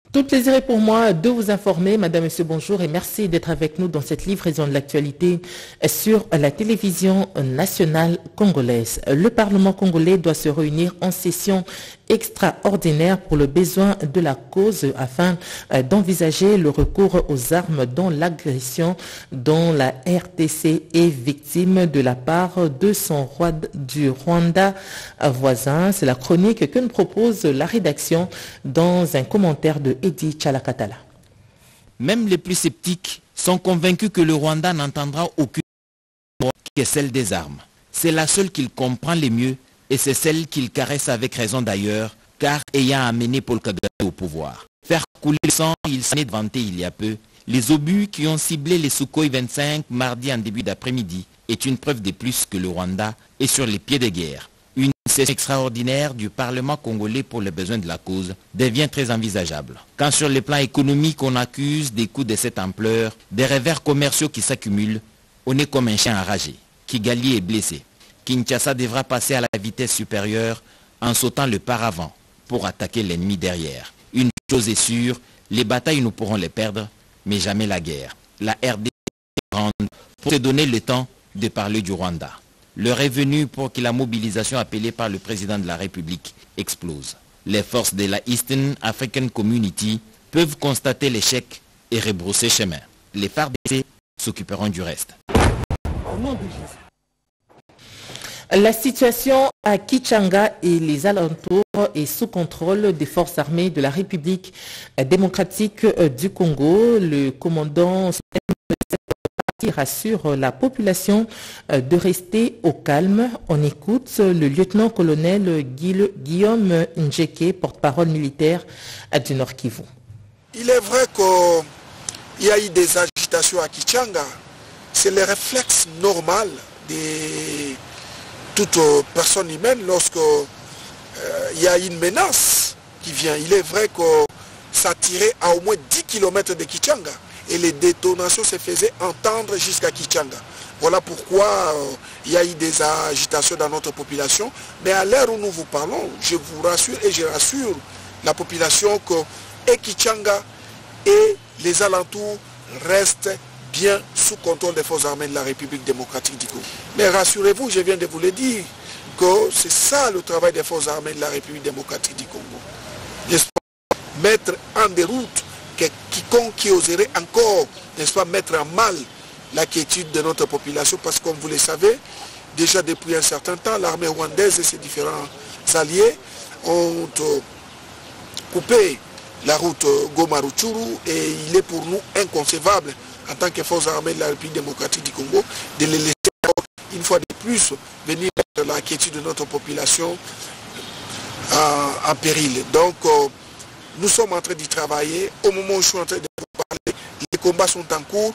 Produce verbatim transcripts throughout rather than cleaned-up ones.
Tout plaisir est pour moi de vous informer, Madame, Monsieur, bonjour et merci d'être avec nous dans cette livraison de l'actualité sur la télévision nationale congolaise. Le Parlement congolais doit se réunir en session extraordinaire pour le besoin de la cause afin d'envisager le recours aux armes dont l'agression dont la R D C est victime de la part de son roi du Rwanda voisin. C'est la chronique que nous propose la rédaction dans un commentaire de Edi Chalakatala. Même les plus sceptiques sont convaincus que le Rwanda n'entendra aucune voix que celle des armes. C'est la seule qu'il comprend le mieux et c'est celle qu'il caresse avec raison d'ailleurs, car ayant amené Paul Kagame au pouvoir. Faire couler le sang, il s'en est vanté il y a peu. Les obus qui ont ciblé les Sukhoi vingt-cinq mardi en début d'après-midi est une preuve de plus que le Rwanda est sur les pieds de guerre. Une session extraordinaire du Parlement congolais pour les besoins de la cause devient très envisageable. Quand sur le plan économique on accuse des coûts de cette ampleur, des revers commerciaux qui s'accumulent, on est comme un chien enragé. Kigali est blessé. Kinshasa devra passer à la vitesse supérieure en sautant le paravent pour attaquer l'ennemi derrière. Une chose est sûre, les batailles nous pourrons les perdre, mais jamais la guerre. La R D C est grande pour se donner le temps de parler du Rwanda. L'heure est venue pour que la mobilisation appelée par le président de la République explose. Les forces de la Eastern African Community peuvent constater l'échec et rebrousser chemin. Les F A R D C s'occuperont du reste. La situation à Kichanga et les alentours est sous contrôle des forces armées de la République démocratique du Congo. Le commandant rassure la population de rester au calme. On écoute le lieutenant-colonel Guillaume Njeke, porte-parole militaire du Nord Kivu. Il est vrai qu'il y a eu des agitations à Kichanga. C'est le réflexe normal des toute personne humaine lorsqu'il euh, y a une menace qui vient. Il est vrai que ça tirait à au moins dix kilomètres de Kichanga et les détonations se faisaient entendre jusqu'à Kichanga. Voilà pourquoi il euh, y a eu des agitations dans notre population. Mais à l'heure où nous vous parlons, je vous rassure et je rassure la population que et Kichanga et les alentours restent bien sous contrôle des forces armées de la République démocratique du Congo. Mais rassurez-vous, je viens de vous le dire, que c'est ça le travail des forces armées de la République démocratique du Congo. N'est-ce pas, mettre en déroute que quiconque qui oserait encore, n'est-ce pas, mettre en mal la quiétude de notre population, parce que comme vous le savez, déjà depuis un certain temps, l'armée rwandaise et ses différents alliés ont coupé la route Goma-Rutshuru et il est pour nous inconcevable en tant que forces armées de la République démocratique du Congo, de les laisser une fois de plus venir mettre la quiétude de notre population en, en péril. Donc, euh, nous sommes en train d'y travailler. Au moment où je suis en train de vous parler, les combats sont en cours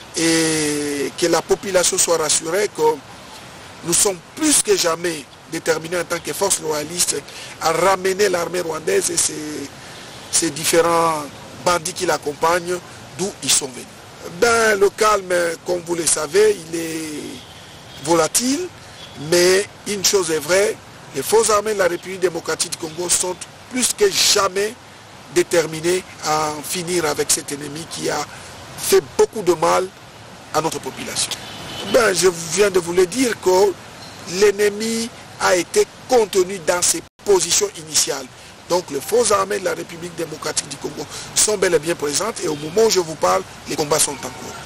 et que la population soit rassurée que nous sommes plus que jamais déterminés en tant que force loyaliste à ramener l'armée rwandaise et ses, ses différents bandits qui l'accompagnent d'où ils sont venus. Ben, le calme, comme vous le savez, il est volatile, mais une chose est vraie, les forces armées de la République démocratique du Congo sont plus que jamais déterminées à en finir avec cet ennemi qui a fait beaucoup de mal à notre population. Ben, je viens de vous le dire que l'ennemi a été contenu dans ses positions initiales. Donc les forces armées de la République démocratique du Congo sont bel et bien présentes et au moment où je vous parle, les combats sont en cours.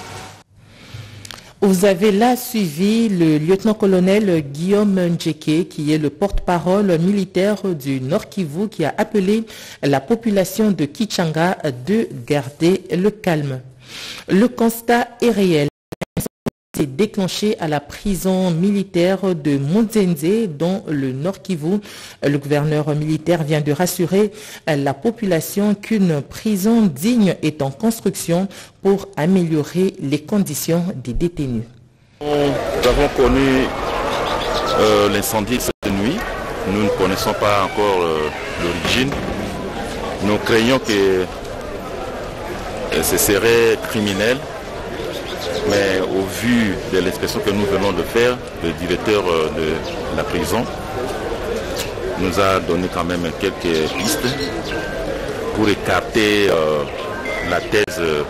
Vous avez là suivi le lieutenant-colonel Guillaume Njeke, qui est le porte-parole militaire du Nord Kivu, qui a appelé la population de Kichanga de garder le calme. Le constat est réel. S'est déclenché à la prison militaire de Munzenze, dans le Nord Kivu. Le gouverneur militaire vient de rassurer la population qu'une prison digne est en construction pour améliorer les conditions des détenus. Nous avons connu euh, l'incendie cette nuit. Nous ne connaissons pas encore euh, l'origine. Nous craignons que euh, ce serait criminel. Mais au vu de l'inspection que nous venons de faire, le directeur de la prison nous a donné quand même quelques pistes. pour écarter euh, la thèse euh,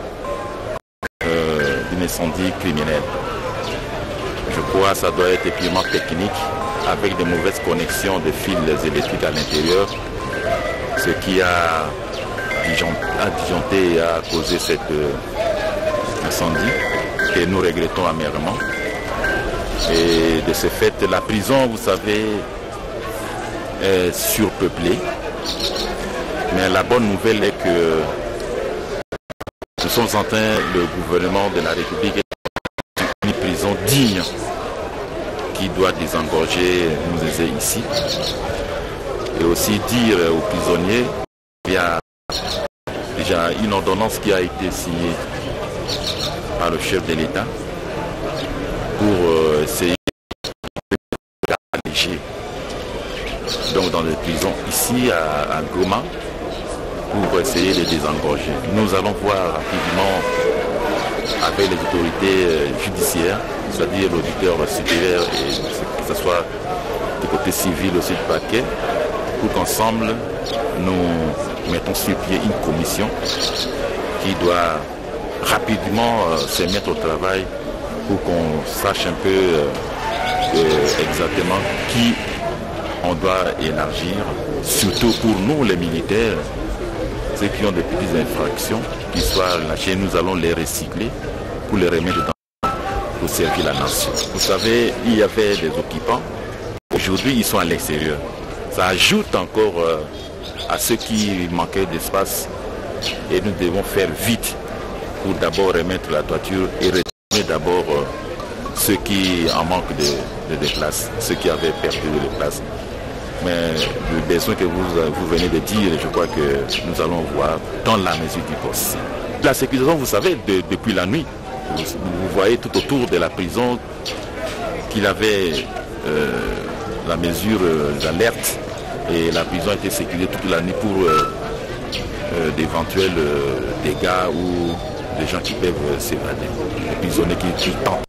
d'un incendie criminel. Je crois que ça doit être purement technique, avec de mauvaises connexions de fils électriques à l'intérieur, ce qui a disjoncté et a causé cet euh, incendie que nous regrettons amèrement. Et de ce fait, la prison, vous savez, est surpeuplée. Mais la bonne nouvelle est que nous sommes en train, le gouvernement de la République est une prison digne qui doit désengorger nous ici. Et aussi dire aux prisonniers qu'il y a déjà une ordonnance qui a été signée par le chef de l'État pour essayer d'alléger donc dans les prisons ici à, à Goma pour essayer de désengorger. Nous allons voir rapidement avec les autorités judiciaires, c'est-à-dire l'auditeur supérieur et que ce soit du côté civil aussi du parquet, pour qu'ensemble nous mettons sur pied une commission qui doit rapidement euh, se mettre au travail pour qu'on sache un peu euh, euh, exactement qui on doit élargir, surtout pour nous les militaires, ceux qui ont des petites infractions, qui soient lâchés, nous allons les recycler pour les remettre dans pour servir la nation. Vous savez, il y avait des occupants, aujourd'hui ils sont à l'extérieur. Ça ajoute encore euh, à ceux qui manquaient d'espace et nous devons faire vite pour d'abord remettre la toiture et retourner d'abord euh, ceux qui en manquent de, de, de place, ceux qui avaient perdu de place. Mais le besoin que vous, vous venez de dire, je crois que nous allons voir dans la mesure du possible. La sécurisation, vous savez, de, depuis la nuit, vous, vous voyez tout autour de la prison qu'il avait euh, la mesure euh, d'alerte et la prison a été sécurisée toute la nuit pour euh, euh, d'éventuels euh, dégâts ou des gens qui peuvent euh, s'évader, les prisonniers qui, qui tentent.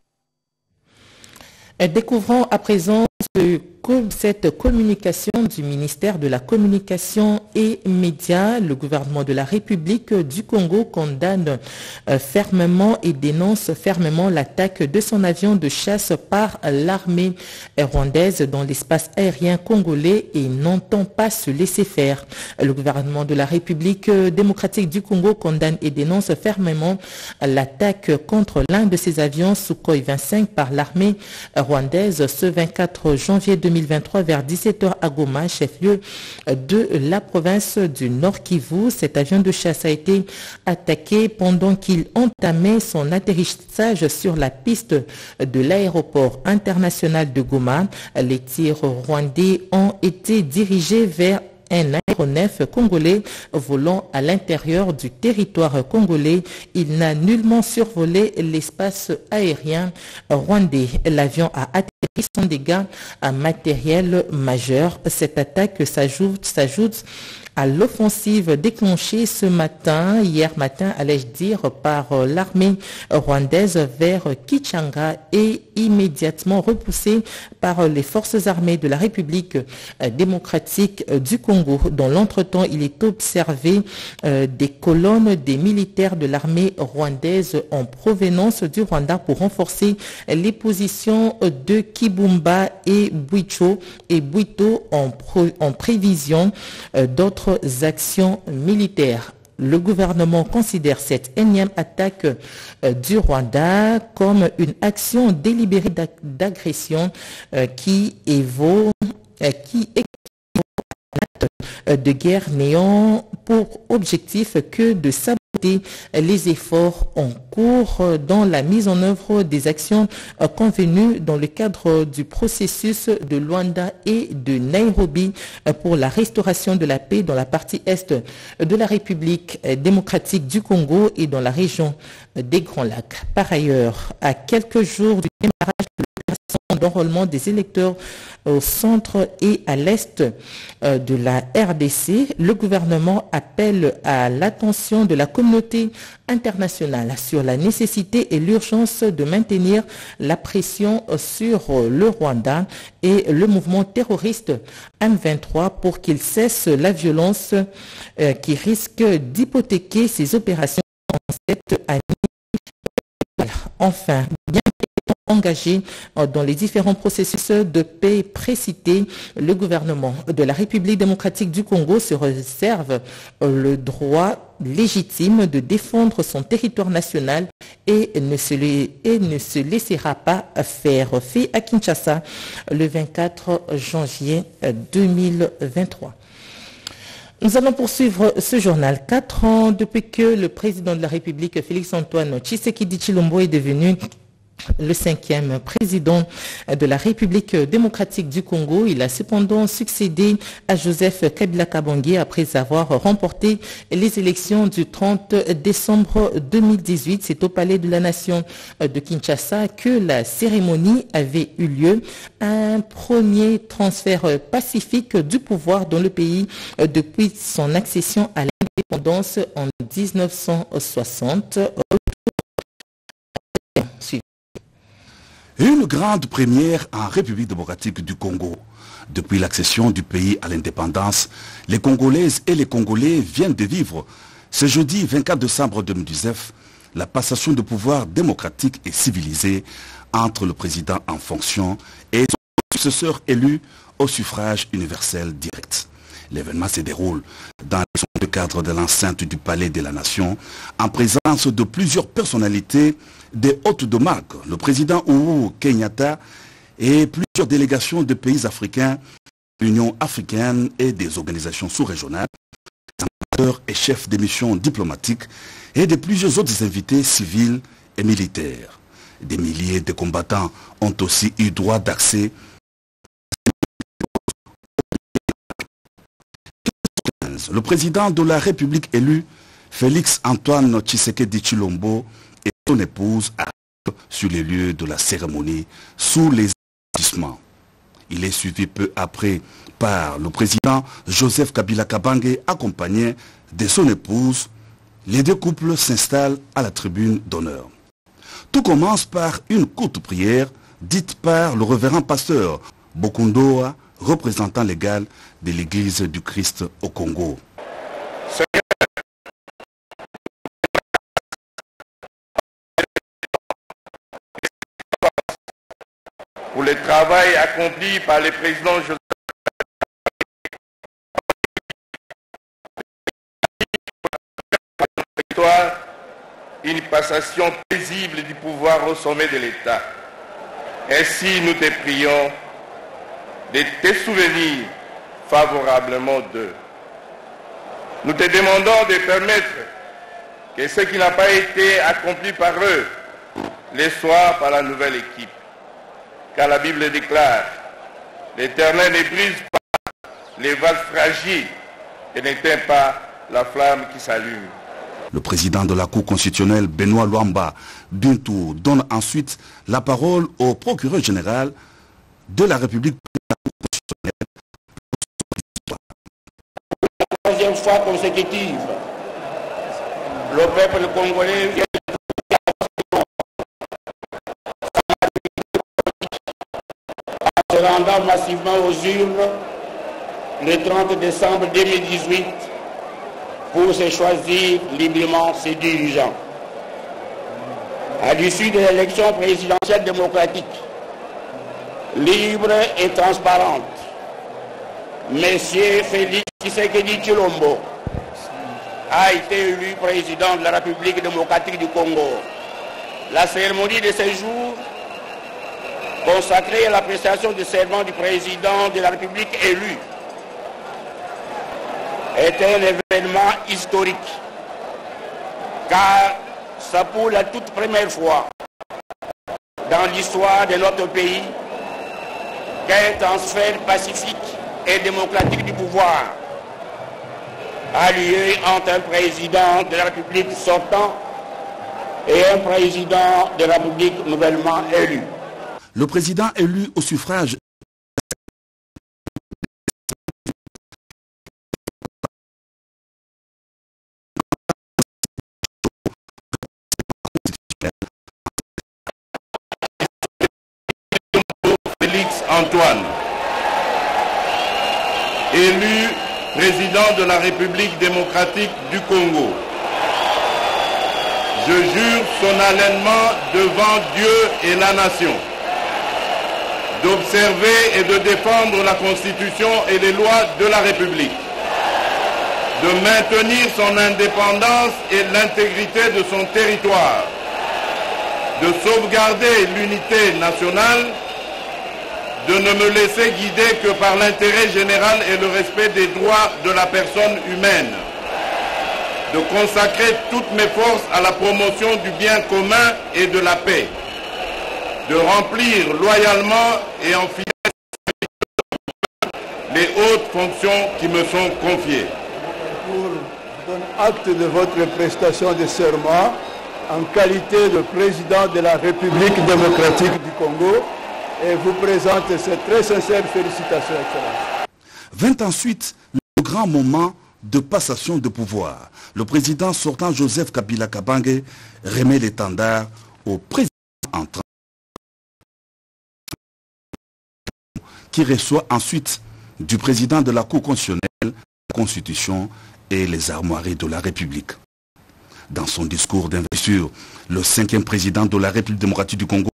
Découvrons à présent ce cette communication du ministère de la Communication et Médias. Le gouvernement de la République du Congo condamne euh, fermement et dénonce fermement l'attaque de son avion de chasse par l'armée rwandaise dans l'espace aérien congolais et n'entend pas se laisser faire. Le gouvernement de la République démocratique du Congo condamne et dénonce fermement l'attaque contre l'un de ses avions Sukhoi vingt-cinq par l'armée rwandaise ce vingt-quatre janvier deux mille vingt-trois vers dix-sept heures à Goma, chef-lieu de la province du Nord Kivu. Cet avion de chasse a été attaqué pendant qu'il entamait son atterrissage sur la piste de l'aéroport international de Goma. Les tirs rwandais ont été dirigés vers un aéronef congolais volant à l'intérieur du territoire congolais. Il n'a nullement survolé l'espace aérien rwandais. L'avion a atterri sans dégâts matériels majeurs. Cette attaque s'ajoute, s'ajoute à l'offensive déclenchée ce matin, hier matin, allais-je dire, par l'armée rwandaise vers Kichanga et immédiatement repoussée par les forces armées de la République démocratique du Congo. Dans l'entretemps, il est observé euh, des colonnes des militaires de l'armée rwandaise en provenance du Rwanda pour renforcer les positions de Kibumba et Bwicho et Bwito en, pro, en prévision euh, d'autres actions militaires. Le gouvernement considère cette énième attaque euh, du Rwanda comme une action délibérée d'agression euh, qui évoque euh, qui de guerre n'ayant pour objectif que de saboter les efforts en cours dans la mise en œuvre des actions convenues dans le cadre du processus de Luanda et de Nairobi pour la restauration de la paix dans la partie est de la République démocratique du Congo et dans la région des Grands Lacs. Par ailleurs, à quelques jours du démarrage de l'opération d'enrôlement des électeurs au centre et à l'est de la R D C. Le gouvernement appelle à l'attention de la communauté internationale sur la nécessité et l'urgence de maintenir la pression sur le Rwanda et le mouvement terroriste M vingt-trois pour qu'il cesse la violence qui risque d'hypothéquer ses opérations en cette année. Enfin, bien engagé dans les différents processus de paix précités, le gouvernement de la République démocratique du Congo se réserve le droit légitime de défendre son territoire national et ne se, et ne se laissera pas faire. Fait à Kinshasa le vingt-quatre janvier deux mille vingt-trois. Nous allons poursuivre ce journal. Quatre ans depuis que le président de la République, Félix-Antoine Tshisekedi Tshilombo, est devenu le cinquième président de la République démocratique du Congo. Il a cependant succédé à Joseph Kabila Kabange après avoir remporté les élections du trente décembre deux mille dix-huit. C'est au Palais de la Nation de Kinshasa que la cérémonie avait eu lieu. Un premier transfert pacifique du pouvoir dans le pays depuis son accession à l'indépendance en mille neuf cent soixante. Une grande première en République démocratique du Congo. Depuis l'accession du pays à l'indépendance, les Congolaises et les Congolais viennent de vivre ce jeudi vingt-quatre décembre deux mille dix-neuf la passation de pouvoir démocratique et civilisé entre le président en fonction et son successeur élu au suffrage universel direct. L'événement se déroule dans le cadre de l'enceinte du Palais de la Nation, en présence de plusieurs personnalités des hôtes de marque, le président Uhuru Kenyatta et plusieurs délégations de pays africains, l'Union africaine et des organisations sous-régionales, des ambassadeurs et chefs de missions diplomatiques et de plusieurs autres invités civils et militaires. Des milliers de combattants ont aussi eu droit d'accès. Le président de la République élu, Félix-Antoine Tshisekedi Tshilombo, et son épouse arrivent sur les lieux de la cérémonie sous les applaudissements. Il est suivi peu après par le président Joseph Kabila Kabange accompagné de son épouse. Les deux couples s'installent à la tribune d'honneur. Tout commence par une courte prière dite par le révérend pasteur Bokundoa, représentant légal de l'Église du Christ au Congo. Pour le travail accompli par le président Joseph une passation paisible du pouvoir au sommet de l'État. Ainsi, nous te prions de te souvenir favorablement d'eux. Nous te demandons de permettre que ce qui n'a pas été accompli par eux le soit par la nouvelle équipe. Car la Bible déclare, l'Éternel ne brise pas les vases fragiles et n'éteint pas la flamme qui s'allume. Le président de la Cour constitutionnelle, Benoît Luamba Bintou, donne ensuite la parole au procureur général de la République. Pour la troisième fois consécutive, le peuple congolais vient en se rendant massivement aux urnes le trente décembre deux mille dix-huit pour se choisir librement ses dirigeants. À l'issue de l'élection présidentielle démocratique, libre et transparente, Monsieur Félix Tshisekedi Tshilombo a été élu président de la République démocratique du Congo. La cérémonie de ce jour, consacrée à la prestation du serment du président de la République élu, est un événement historique, car c'est pour la toute première fois dans l'histoire de notre pays qu'un transfert pacifique et démocratique du pouvoir a lieu entre un président de la République sortant et un président de la République nouvellement élu. Le président élu au suffrage Félix Antoine, élu président de la République démocratique du Congo. Je jure solennellement devant Dieu et la nation d'observer et de défendre la Constitution et les lois de la République, de maintenir son indépendance et l'intégrité de son territoire, de sauvegarder l'unité nationale, de ne me laisser guider que par l'intérêt général et le respect des droits de la personne humaine, de consacrer toutes mes forces à la promotion du bien commun et de la paix, de remplir loyalement et en fidélité les hautes fonctions qui me sont confiées. Je donne acte de votre prestation de serment en qualité de président de la République démocratique du Congo et vous présente ces très sincères félicitations, Excellence. Vint ensuite le grand moment de passation de pouvoir. Le président sortant Joseph Kabila Kabange remet l'étendard au président entrant qui reçoit ensuite du président de la Cour constitutionnelle la Constitution et les armoiries de la République. Dans son discours d'investiture, le cinquième président de la République démocratique du Congo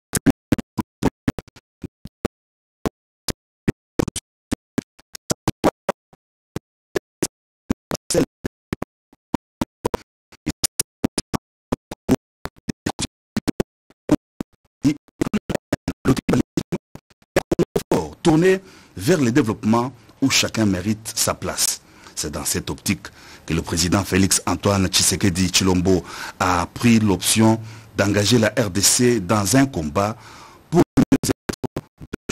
tourné vers le développement où chacun mérite sa place. C'est dans cette optique que le président Félix Antoine Tshisekedi Tshilombo a pris l'option d'engager la R D C dans un combat pour le mieux-être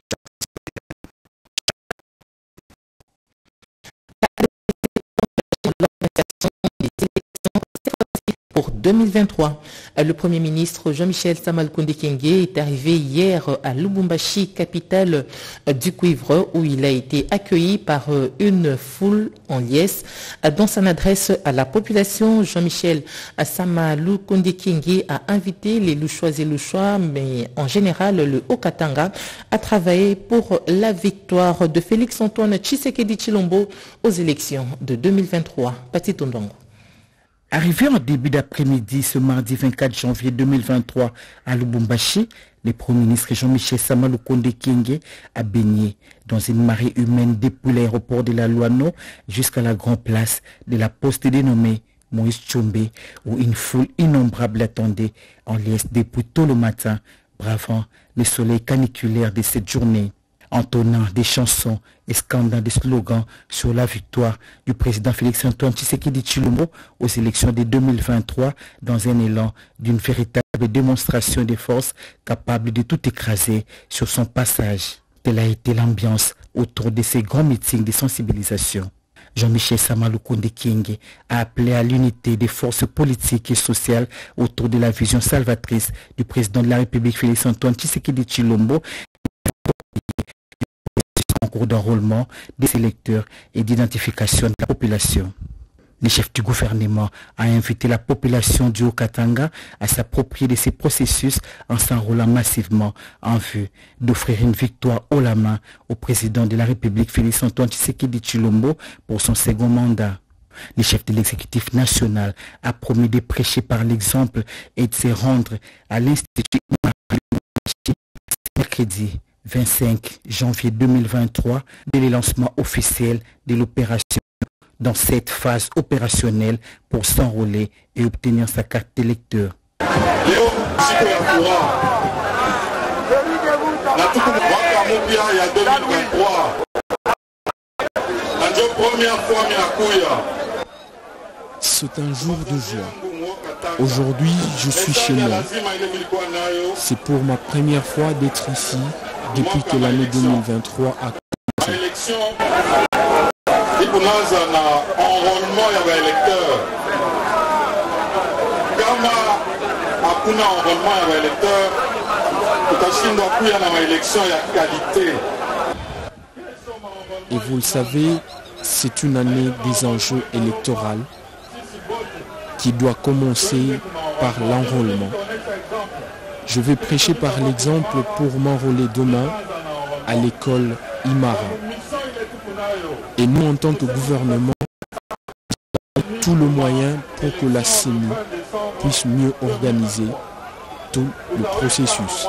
pour deux mille vingt-trois. Le Premier ministre Jean-Michel Sama-Lukonde Kyenge est arrivé hier à Lubumbashi, capitale du cuivre, où il a été accueilli par une foule en liesse. Dans son adresse à la population, Jean-Michel Sama-Lukonde Kyenge a invité les Louchois et Louchois, mais en général le Haut-Katanga, à travailler pour la victoire de Félix Antoine Tshisekedi Tshilombo aux élections de deux mille vingt-trois. Pati Tondongo. Arrivé en début d'après-midi ce mardi vingt-quatre janvier deux mille vingt-trois à Lubumbashi, le Premier ministre Jean-Michel Sama-Lukonde Kyenge a baigné dans une marée humaine depuis l'aéroport de la Luano jusqu'à la grande place de la poste dénommée Moïse Tchombe, où une foule innombrable attendait en liesse depuis tôt le matin, bravant le soleil caniculaire de cette journée, entonnant des chansons et scandant des slogans sur la victoire du président Félix Antoine Tshisekedi Tshilombo aux élections de deux mille vingt-trois dans un élan d'une véritable démonstration de force capable de tout écraser sur son passage. Telle a été l'ambiance autour de ces grands meetings de sensibilisation. Jean-Michel Sama-Lukonde Kyenge a appelé à l'unité des forces politiques et sociales autour de la vision salvatrice du président de la République Félix Antoine Tshisekedi Tshilombo, en cours d'enrôlement des électeurs et d'identification de la population. Le chef du gouvernement a invité la population du Haut-Katanga à s'approprier de ces processus en s'enrôlant massivement en vue d'offrir une victoire haut la main au président de la République Félix Antoine Tshisekedi Tshilombo pour son second mandat. Le chef de l'exécutif national a promis de prêcher par l'exemple et de se rendre à l'Institut mercredi vingt-cinq janvier deux mille vingt-trois dès le lancement officiel de l'opération dans cette phase opérationnelle pour s'enrôler et obtenir sa carte d'électeur. C'est un jour de joie. Aujourd'hui, je suis chez moi. C'est pour ma première fois d'être ici depuis que l'année deux mille vingt-trois a commencé. Et vous le savez, c'est une année des enjeux électoraux qui doit commencer par l'enrôlement. Je vais prêcher par l'exemple pour m'enrôler demain à l'école Imara. Et nous, en tant que gouvernement, tout le moyen pour que la C E N I puisse mieux organiser tout le processus.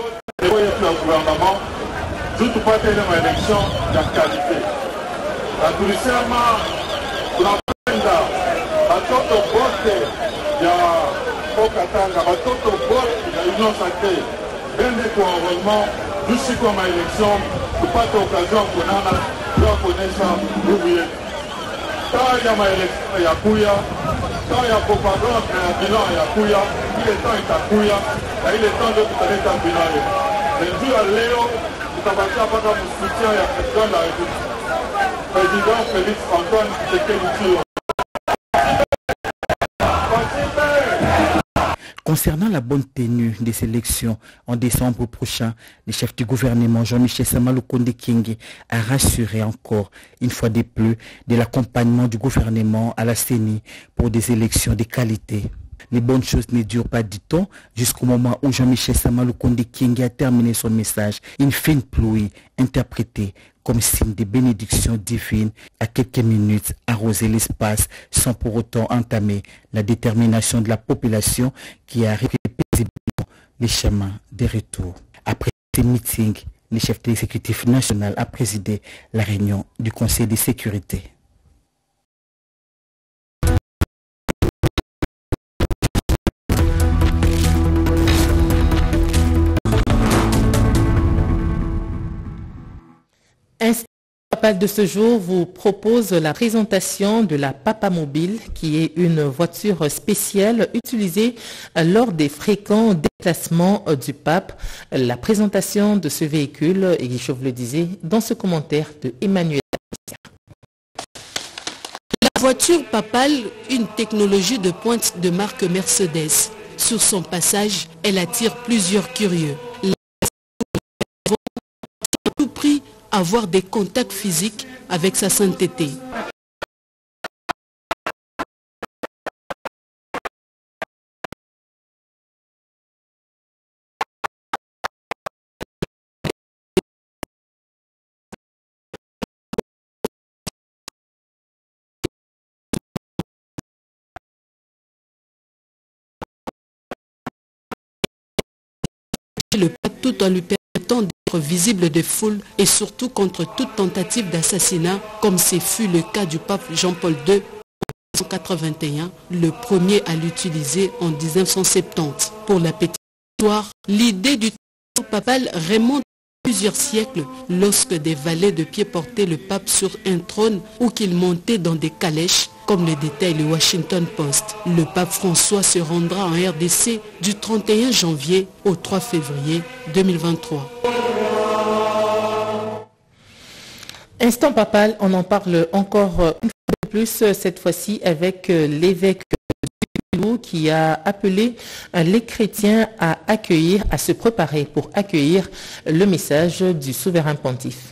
Concernant la bonne tenue des élections en décembre prochain, le chef du gouvernement Jean-Michel Sama Lukonde Kyenge a rassuré encore une fois de plus de l'accompagnement du gouvernement à la C E N I pour des élections de qualité. Les bonnes choses ne durent pas du temps jusqu'au moment où Jean-Michel Sama Lukonde Kyenge a terminé son message. Une fine pluie interprétée comme signe de bénédiction divine à quelques minutes arroser l'espace sans pour autant entamer la détermination de la population qui a arrivé paisiblement les chemins des retours. Après ces meetings, le chef de l'exécutif national a présidé la réunion du Conseil de sécurité. Ainsi, le Papal de ce jour vous propose la présentation de la Papa Mobile, qui est une voiture spéciale utilisée lors des fréquents déplacements du pape. La présentation de ce véhicule, et je vous le disais, dans ce commentaire de Emmanuel. La voiture papale, une technologie de pointe de marque Mercedes. Sur son passage, elle attire plusieurs curieux. À tout prix, avoir des contacts physiques avec sa sainteté. Le pape tout en lui permettant d'être visible des foules et surtout contre toute tentative d'assassinat, comme ce fut le cas du pape Jean-Paul deux en mille neuf cent quatre-vingt-un, le premier à l'utiliser en mille neuf cent soixante-dix. Pour la petite histoire, l'idée du papal remonte à plusieurs siècles lorsque des valets de pied portaient le pape sur un trône ou qu'il montait dans des calèches, comme le détaille le Washington Post. Le pape François se rendra en R D C du trente et un janvier au trois février deux mille vingt-trois. Instant papal, on en parle encore une fois de plus, cette fois-ci avec l'évêque qui a appelé les chrétiens à accueillir, à se préparer pour accueillir le message du souverain pontife.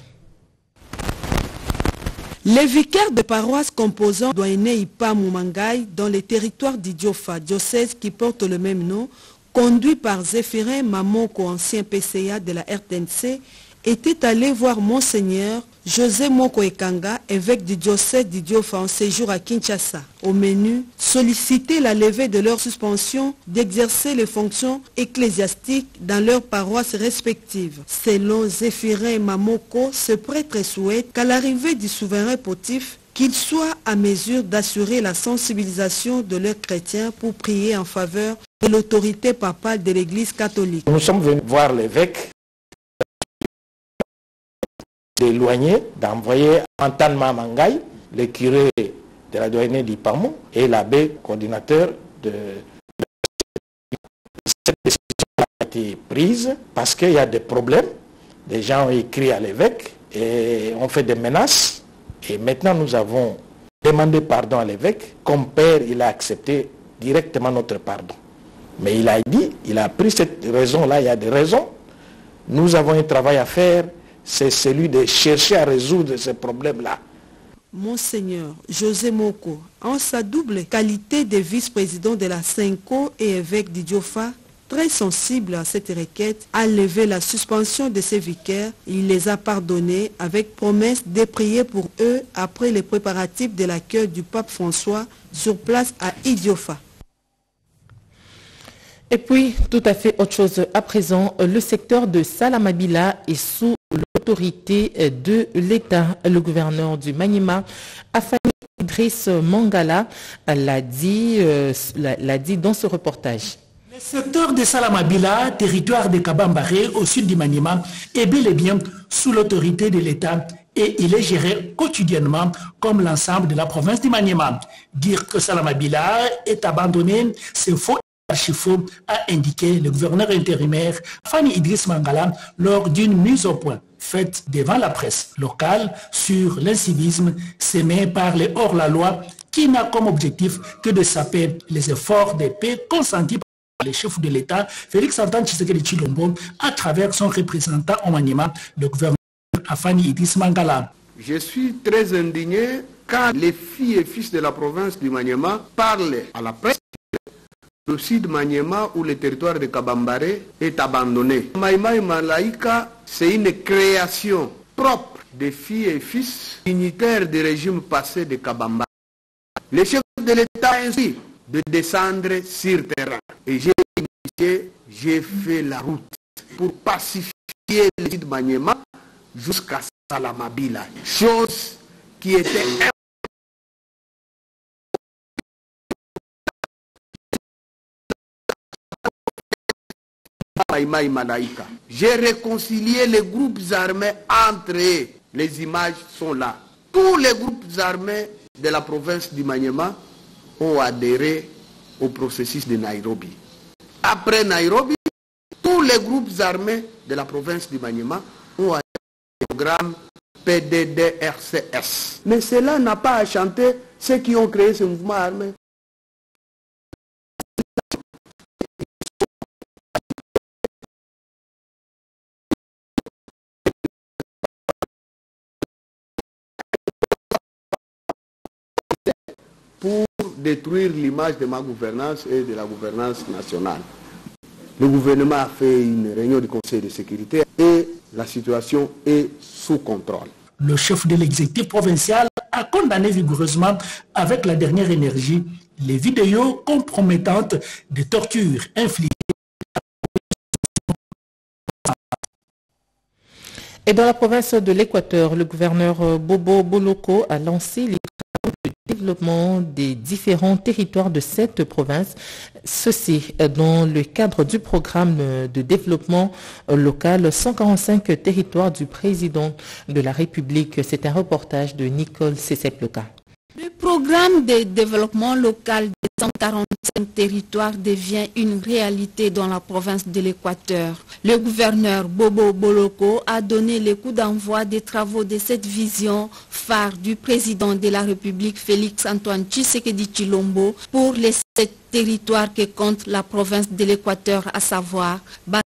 Les vicaires de paroisse composant Douainé Ipa Moumangaï dans les territoires d'Idiofa, diocèse qui porte le même nom, conduit par Zéphirin Mamoko, ancien P C A de la R T N C, étaient allés voir Monseigneur José Moko Ekanga, évêque du diocèse d'Idiofa en séjour à Kinshasa. Au menu, solliciter la levée de leur suspension d'exercer les fonctions ecclésiastiques dans leurs paroisses respectives. Selon Zéphirin Mamoko, ce prêtre souhaite qu'à l'arrivée du souverain pontife, qu'il soit à mesure d'assurer la sensibilisation de leurs chrétiens pour prier en faveur de l'autorité papale de l'Église catholique. Nous sommes venus voir l'évêque d'éloigner, d'envoyer Antan Mamangaï, le curé de la Douainé d'Ipamou et l'abbé coordinateur de cette décision a été prise parce qu'il y a des problèmes. Des gens ont écrit à l'évêque et ont fait des menaces. Et maintenant nous avons demandé pardon à l'évêque. Comme père, il a accepté directement notre pardon. Mais il a dit, il a pris cette raison-là, il y a des raisons Nous avons un travail à faire, c'est celui de chercher à résoudre ces problèmes-là. Monseigneur José Moko, en sa double qualité de vice-président de la Senko et évêque d'Idiofa, très sensible à cette requête, a levé la suspension de ses vicaires. Il les a pardonnés avec promesse de prier pour eux après les préparatifs de l'accueil du pape François sur place à Idiofa. Et puis, tout à fait autre chose à présent, le secteur de Salamabila est sous l'autorité de l'État. Le gouverneur du Maniema, Afani Idriss Mangala, l'a dit, euh, l'a dit dans ce reportage. Le secteur de Salamabila, territoire de Kabambaré, au sud du Maniema, est bel et bien sous l'autorité de l'État et il est géré quotidiennement comme l'ensemble de la province du Maniema. Dire que Salamabila est abandonné, c'est faux. Archifaux, a indiqué le gouverneur intérimaire Afani Idriss Mangala lors d'une mise au point faite devant la presse locale sur l'incivisme sémé par les hors-la-loi qui n'a comme objectif que de saper les efforts de paix consentis par les chefs de l'État, Félix Antoine Tshisekedi Tshilombo, à travers son représentant au Maniema, le gouverneur Afani Idriss Mangala. Je suis très indigné quand les filles et fils de la province du Maniema parlent à la presse. Le sud Maniema où le territoire de Kabambaré est abandonné. Maïmaï Malaïka, c'est une création propre des filles et fils dignitaires du régime passé de Kabambaré. Les chefs de l'État ainsi de descendre sur terrain. Et j'ai initié, j'ai fait la route pour pacifier le sud Maniema jusqu'à Salamabila. Chose qui était J'ai réconcilié les groupes armés entre eux. Les images sont là. Tous les groupes armés de la province du Maniema ont adhéré au processus de Nairobi. Après Nairobi, tous les groupes armés de la province du Maniema ont adhéré au programme P D D R C S. Mais cela n'a pas à chanter ceux qui ont créé ce mouvement armé. Pour détruire l'image de ma gouvernance et de la gouvernance nationale. Le gouvernement a fait une réunion du Conseil de sécurité et la situation est sous contrôle. Le chef de l'exécutif provincial a condamné vigoureusement avec la dernière énergie les vidéos compromettantes de tortures infligées. Et dans la province de l'Équateur, le gouverneur Bobo Boloko a lancé les travaux de développement des différents territoires de cette province. Ceci dans le cadre du programme de développement local cent quarante-cinq territoires du président de la République. C'est un reportage de Nicole Seseploka. Le programme de développement local de cent quarante-cinq territoires devient une réalité dans la province de l'Équateur. Le gouverneur Bobo Boloko a donné le coup d'envoi des travaux de cette vision phare du président de la République Félix Antoine Tshisekedi Tshilombo pour les sept territoires que compte la province de l'Équateur, à savoir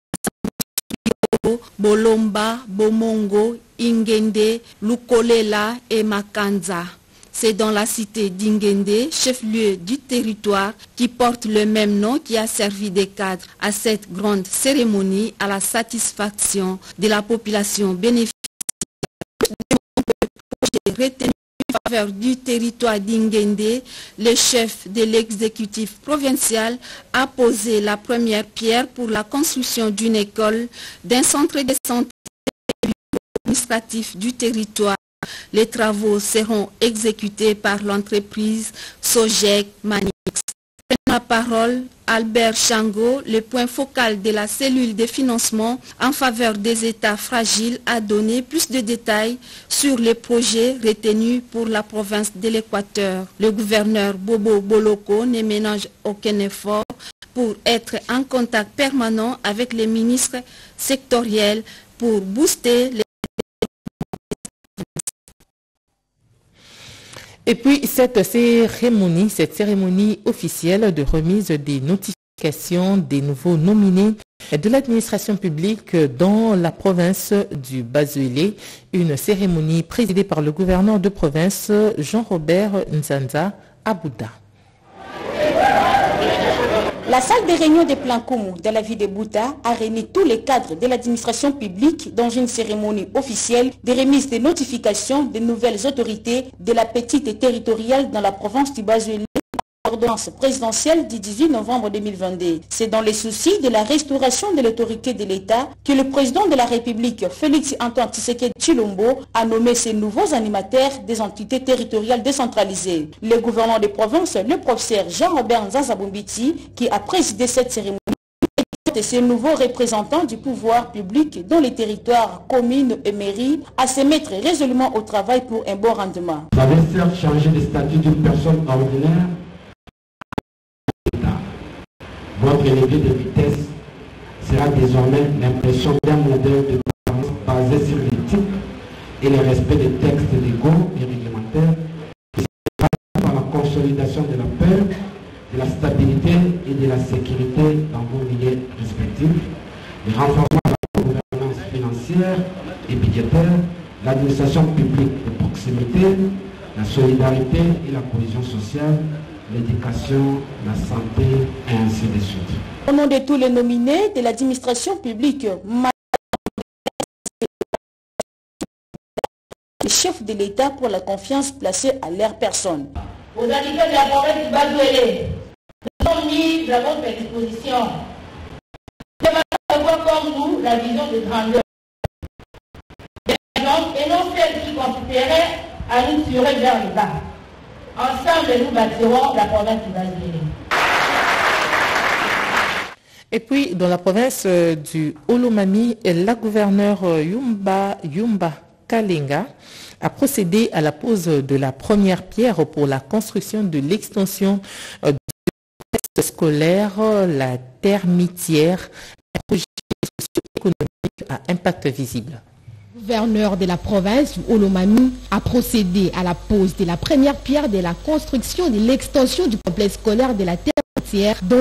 Bolomba, Bomongo, Ingende, Lukolela et Makanza. C'est dans la cité d'Ingende, chef-lieu du territoire, qui porte le même nom, qui a servi de cadre à cette grande cérémonie à la satisfaction de la population bénéficiaire du projet retenu en faveur du territoire d'Ingende. Le chef de l'exécutif provincial a posé la première pierre pour la construction d'une école, d'un centre de santé administratif du territoire. Les travaux seront exécutés par l'entreprise Sogec Manix. La parole, Albert Chango, le point focal de la cellule de financement en faveur des États fragiles, a donné plus de détails sur les projets retenus pour la province de l'Équateur. Le gouverneur Bobo Boloko ne ménage aucun effort pour être en contact permanent avec les ministres sectoriels pour booster les Et puis cette cérémonie, cette cérémonie officielle de remise des notifications des nouveaux nominés de l'administration publique dans la province du Bas-Uélé, une cérémonie présidée par le gouverneur de province Jean-Robert Nzanza à Bouddha. La salle des réunions des plans communs de la ville de Bouddha a réuni tous les cadres de l'administration publique dans une cérémonie officielle de remise des notifications des nouvelles autorités de la petite territoriale dans la province du Bas-Uélé. L'ordonnance présidentielle du dix-huit novembre deux mille vingt-deux. C'est dans les soucis de la restauration de l'autorité de l'État que le président de la République, Félix Antoine Tshisekedi Tshilombo, a nommé ces nouveaux animateurs des entités territoriales décentralisées. Le gouverneur des provinces, le professeur Jean-Robert Nzanza Bombiti, qui a présidé cette cérémonie, et ces nouveaux représentants du pouvoir public dans les territoires, communes et mairies, à se mettre résolument au travail pour un bon rendement. Vous avez certes changé le statut d'une personne ordinaire. Votre levier de vitesse sera désormais l'impression d'un modèle de gouvernance basé sur l'éthique et le respect des textes légaux et réglementaires, qui se passe par la consolidation de la paix, de la stabilité et de la sécurité dans vos milieux respectifs, le renforcement de la gouvernance financière et budgétaire, l'administration publique de proximité, la solidarité et la cohésion sociale, l'éducation, la santé et ainsi de suite. Au nom de tous les nominés de l'administration publique, les chefs de l'État pour la confiance placée à leur personne. Aux habitants de la province du Bas-Uélé, nous sommes mis à votre disposition. Demandons d'avoir comme nous la vision de grandeur. Et non celle qui consisterait à nous tirer vers le bas. Ensemble, nous bâtirons la province du Bas-Uélé. Et puis, dans la province du Olomami, la gouverneure Yumba, Yumba Kalenga a procédé à la pose de la première pierre pour la construction de l'extension du complexe scolaire, la termitière, un projet socio-économique à impact visible. Le gouverneur de la province, Olomami, a procédé à la pose de la première pierre de la construction de l'extension du complexe scolaire de la termitière dont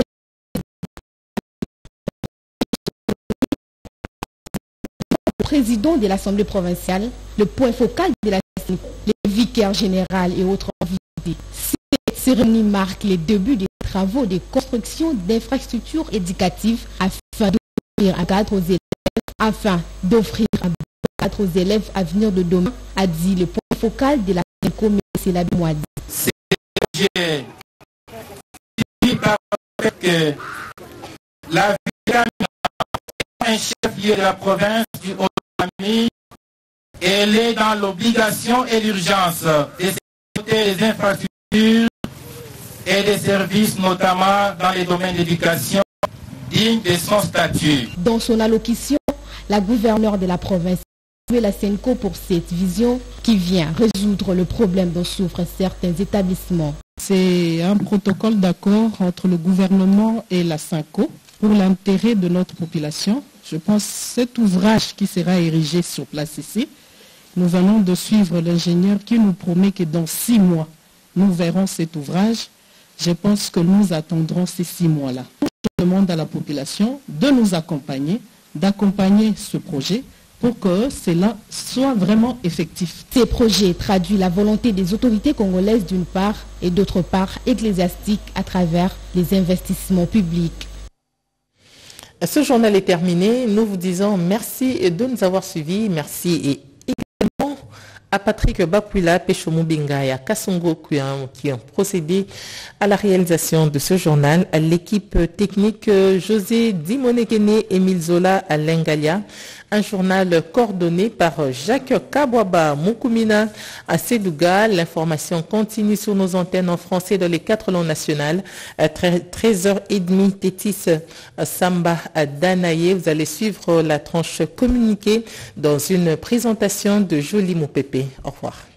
le président de l'Assemblée provinciale, le point focal de la le vicaire général et autres invités. Cette cérémonie marque le début des travaux de construction d'infrastructures éducatives afin d'offrir un cadre aux élèves, afin d'offrir un cadre aux élèves à venir de demain, a dit le point focal de la commission, c'est la Moadi. C'est que la un chef-lieu de la province du Haut-Olomami, elle est dans l'obligation et l'urgence de sécurité des infrastructures et des services, notamment dans les domaines d'éducation, dignes de son statut. Dans son allocution, la gouverneure de la province a salué la SENCO pour cette vision qui vient résoudre le problème dont souffrent certains établissements. C'est un protocole d'accord entre le gouvernement et la SENCO pour l'intérêt de notre population. Je pense que cet ouvrage qui sera érigé sur place ici, nous venons de suivre l'ingénieur qui nous promet que dans six mois, nous verrons cet ouvrage. Je pense que nous attendrons ces six mois-là. Je demande à la population de nous accompagner, d'accompagner ce projet pour que cela soit vraiment effectif. Ces projets traduisent la volonté des autorités congolaises d'une part et d'autre part ecclésiastiques à travers les investissements publics. Ce journal est terminé. Nous vous disons merci de nous avoir suivis. Merci et également à Patrick Bapuila, Péchomo Benga et à Kassongo qui ont procédé à la réalisation de ce journal. À l'équipe technique, José Dimonekene, Émile Zola, Alain Galia. Un journal coordonné par Jacques Kabwaba Moukoumina à Sédouga. L'information continue sur nos antennes en français dans les quatre langues nationales. À treize heures trente, Tétis Samba Danaye. Vous allez suivre la tranche communiquée dans une présentation de Jolie Moupépé. Au revoir.